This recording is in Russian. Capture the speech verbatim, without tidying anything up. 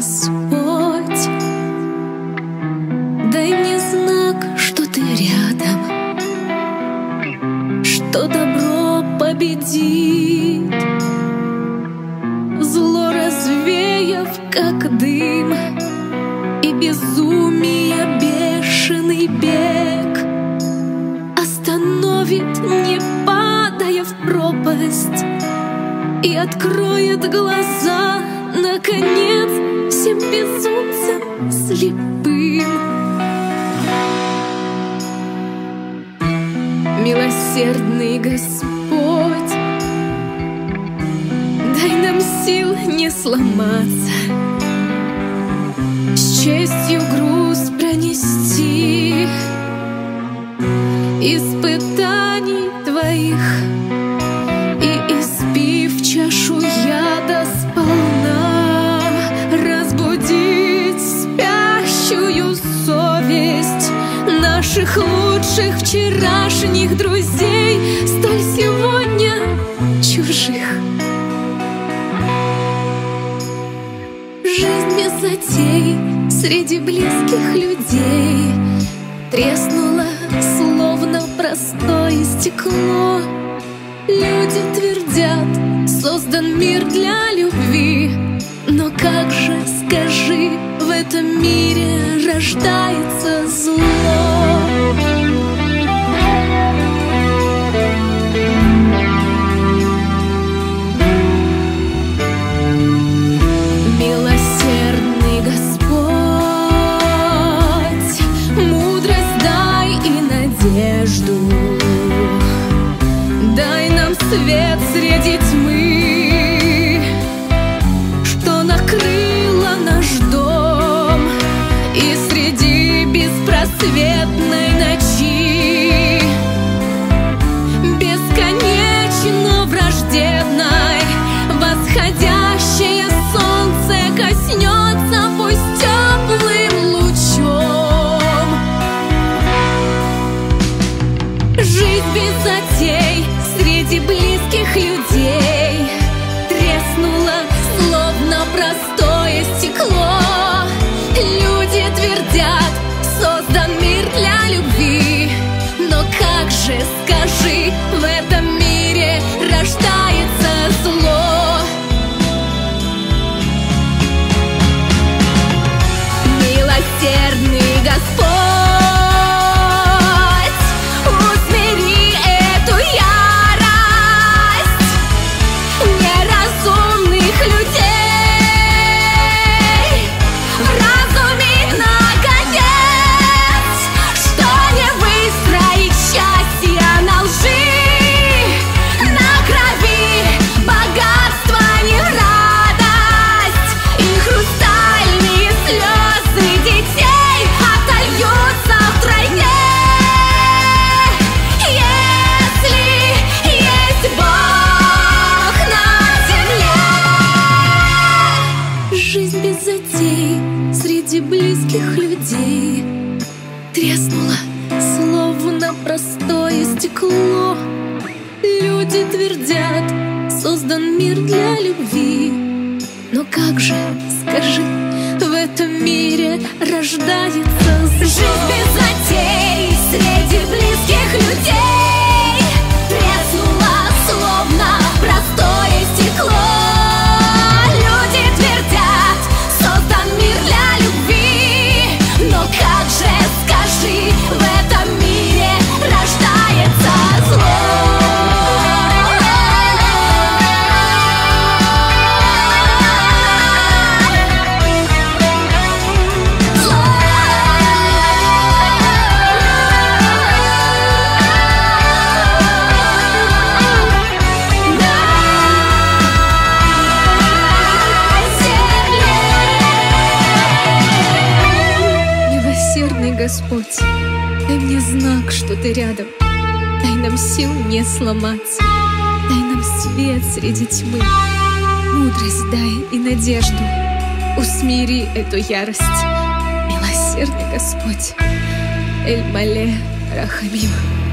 Господь, дай мне знак, что ты рядом, что добро победит, зло развеяв, как дым, и безумие бешеный бег остановит, не падая в пропасть, и откроет глаза, наконец, всем безумцам слепым. Милосердный Господь, дай нам сил не сломаться, с честью груз пронести испытаний Твоих, и, испив чашу яда сполна, разбудить спящую совесть наших лучших вчерашних друзей, столь сегодня чужих. Жизнь без затей среди близких людей треснула, словно простое стекло. Люди твердят, создан мир для любви, но как же, скажи, в этом мире рождается зло? Милосердный Господь, мудрость дай и надежду, дай нам свет среди тьмы, что накрыла наш дом, и среди беспросветной ночи, бесконечно враждебной, восходящее солнце коснется пусть теплым лучом. Жизнь без затей среди близких людей треснула, словно простое стекло. Люди твердят, создан мир для любви, но как же, скажи, в этом мире рождается зло? Милосердный Господь, усмири эту ярость неразумных людей, вразуми, наконец, что не выстроить счастье на лжи, на крови богатство не в радость, и хрустальные слезы детей отольются втройне. Если есть Бог на земле, жизнь без затей среди близких людей треснула, словно простое стекло. Люди твердят, создан мир для любви, но как же, скажи, в этом мире рождается зло? Жизнь без затей среди близких людей треснула, словно простое стекло. Люди твердят, создан мир для любви, но как же, скажи, в этом мире рождается зло? Милосердный Господь, дай мне знак, что ты рядом, дай нам сил не сломаться, дай нам свет среди тьмы, мудрость дай и надежду, усмири эту ярость. Милосердный Господь, Эль Мале Рахамим.